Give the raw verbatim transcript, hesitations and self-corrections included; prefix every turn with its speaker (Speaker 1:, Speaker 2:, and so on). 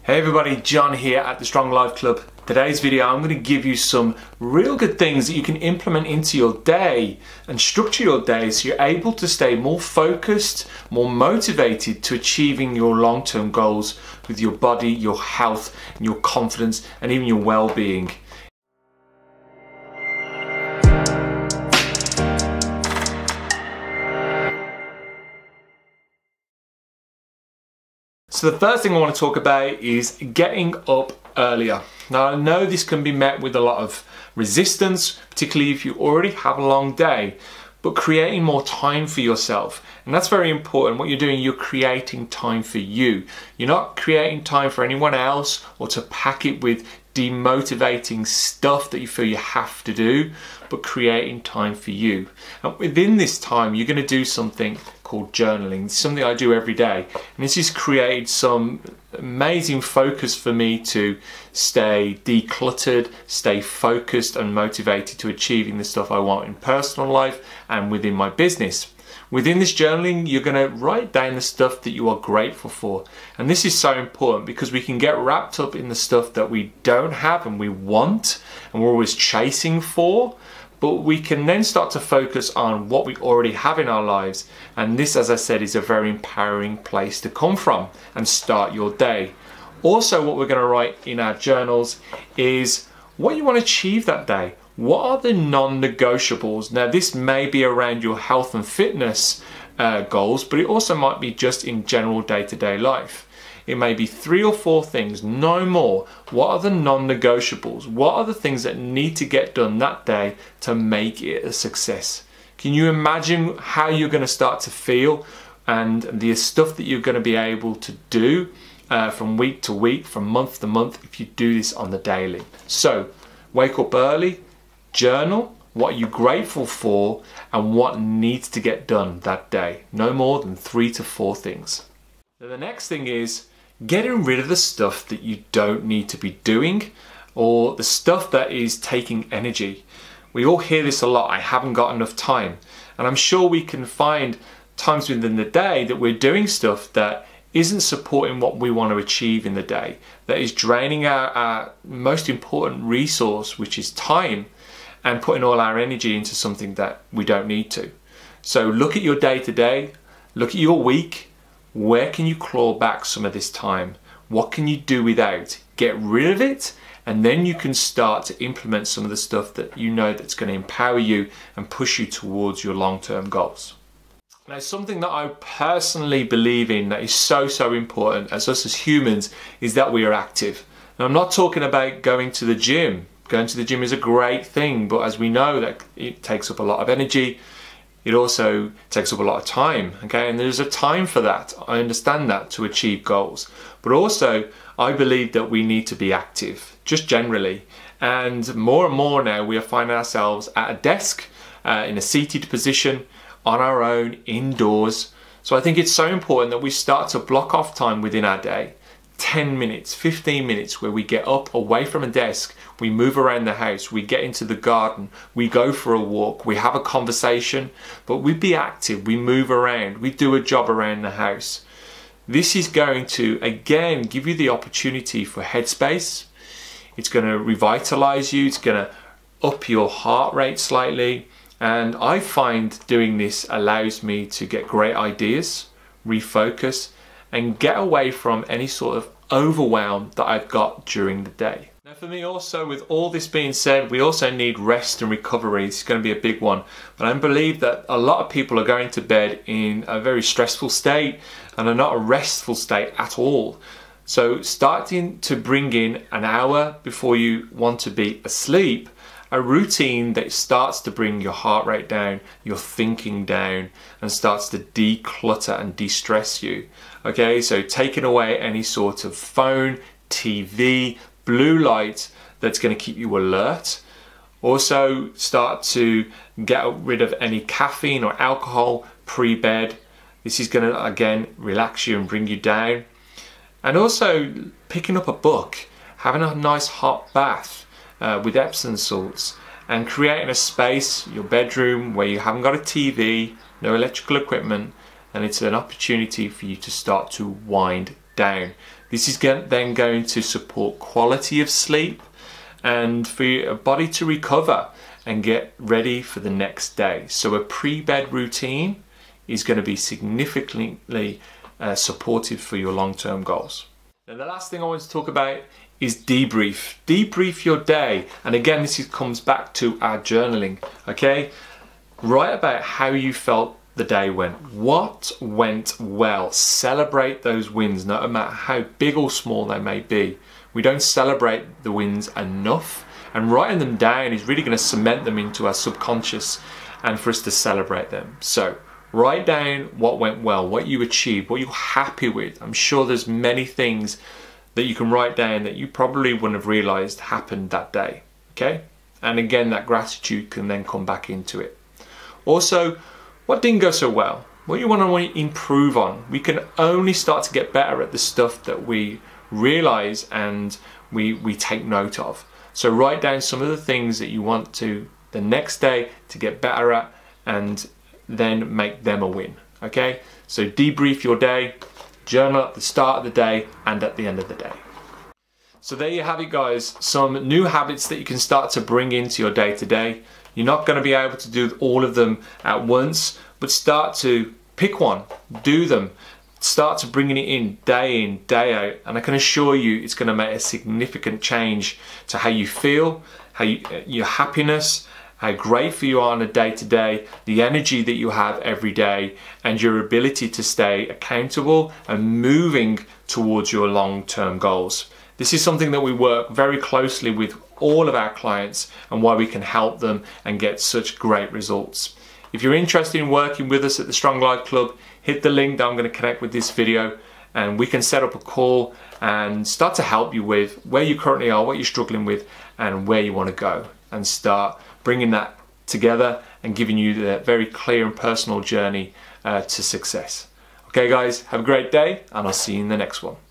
Speaker 1: Hey everybody, John here at the Strong Life Club. Today's video I'm going to give you some real good things that you can implement into your day and structure your day so you're able to stay more focused, more motivated to achieving your long-term goals with your body, your health, and your confidence, and even your well-being. So the first thing I want to talk about is getting up earlier. Now I know this can be met with a lot of resistance, particularly if you already have a long day, but creating more time for yourself. And that's very important. What you're doing, you're creating time for you. You're not creating time for anyone else or to pack it with demotivating stuff that you feel you have to do, but creating time for you. And within this time, you're going to do something called journaling. It's something I do every day, and this has created some amazing focus for me to stay decluttered, stay focused and motivated to achieving the stuff I want in personal life and within my business. Within this journaling, you're going to write down the stuff that you are grateful for. And this is so important because we can get wrapped up in the stuff that we don't have and we want and we're always chasing for. But we can then start to focus on what we already have in our lives. And this, as I said, is a very empowering place to come from and start your day. Also, what we're going to write in our journals is what you want to achieve that day. What are the non-negotiables? Now, this may be around your health and fitness uh, goals, but it also might be just in general day-to-day life. It may be three or four things, no more. What are the non-negotiables? What are the things that need to get done that day to make it a success? Can you imagine how you're going to start to feel and the stuff that you're going to be able to do uh, from week to week, from month to month, if you do this on the daily? So, wake up early, journal what you're grateful for and what needs to get done that day. No more than three to four things. Now, the next thing is getting rid of the stuff that you don't need to be doing or the stuff that is taking energy. We all hear this a lot, I haven't got enough time. And I'm sure we can find times within the day that we're doing stuff that isn't supporting what we want to achieve in the day, that is draining our, our most important resource, which is time, and putting all our energy into something that we don't need to. So look at your day to day, look at your week. Where can you claw back some of this time? What can you do without? Get rid of it, and then you can start to implement some of the stuff that you know that's going to empower you and push you towards your long-term goals. Now, something that I personally believe in that is so, so important as us as humans is that we are active. Now, I'm not talking about going to the gym. Going to the gym is a great thing, but as we know, that it takes up a lot of energy. It also takes up a lot of time, okay? And there's a time for that. I understand that, to achieve goals. But also, I believe that we need to be active, just generally. And more and more now, we are finding ourselves at a desk, uh, in a seated position, on our own, indoors. So I think it's so important that we start to block off time within our day. ten minutes, fifteen minutes, where we get up away from a desk, we move around the house, we get into the garden, we go for a walk, we have a conversation, but we be active, we move around, we do a job around the house. This is going to, again, give you the opportunity for headspace. It's going to revitalize you, it's going to up your heart rate slightly, and I find doing this allows me to get great ideas, refocus, and get away from any sort of overwhelm that I've got during the day. Now, for me also, with all this being said, we also need rest and recovery. It's going to be a big one. But I believe that a lot of people are going to bed in a very stressful state and are not a restful state at all. So starting to bring in an hour before you want to be asleep, a routine that starts to bring your heart rate down, your thinking down, and starts to declutter and de-stress you. Okay, so taking away any sort of phone, T V, blue light that's going to keep you alert. Also start to get rid of any caffeine or alcohol pre-bed. This is going to, again, relax you and bring you down. And also picking up a book, having a nice hot bath, Uh, with Epsom salts, and creating a space, your bedroom, where you haven't got a T V, no electrical equipment, and it's an opportunity for you to start to wind down. This is then going to support quality of sleep and for your body to recover and get ready for the next day. So a pre-bed routine is going to be significantly uh, supportive for your long-term goals. Now the last thing I want to talk about is debrief. Debrief your day. And again, this is, comes back to our journaling, okay? Write about how you felt the day went. What went well? Celebrate those wins, no matter how big or small they may be. We don't celebrate the wins enough, and writing them down is really going to cement them into our subconscious and for us to celebrate them. So write down what went well, what you achieved, what you're happy with. I'm sure there's many things that you can write down that you probably wouldn't have realized happened that day, okay? And again, that gratitude can then come back into it. Also, what didn't go so well? What you want to improve on? We can only start to get better at the stuff that we realize and we, we take note of. So write down some of the things that you want to the next day to get better at and then make them a win, okay? So debrief your day, journal at the start of the day and at the end of the day. So there you have it, guys. Some new habits that you can start to bring into your day to day. You're not going to be able to do all of them at once, but start to pick one, do them, start to bringing it in day in, day out, and I can assure you it's going to make a significant change to how you feel, how you, your happiness, how grateful you are on a day to day, the energy that you have every day, and your ability to stay accountable and moving towards your long-term goals. This is something that we work very closely with all of our clients and why we can help them and get such great results. If you're interested in working with us at the Strong Life Club, hit the link that I'm going to connect with this video and we can set up a call and start to help you with where you currently are, what you're struggling with and where you want to go, and start bringing that together and giving you the very clear and personal journey uh, to success. Okay guys, have a great day and I'll see you in the next one.